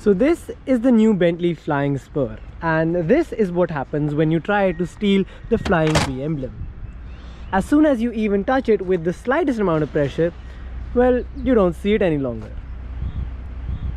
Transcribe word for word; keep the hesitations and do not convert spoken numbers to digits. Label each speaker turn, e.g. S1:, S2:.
S1: So this is the new Bentley flying spur, and this is what happens when you try to steal the flying V emblem. As soon as you even touch it with the slightest amount of pressure, well, you don't see it any longer.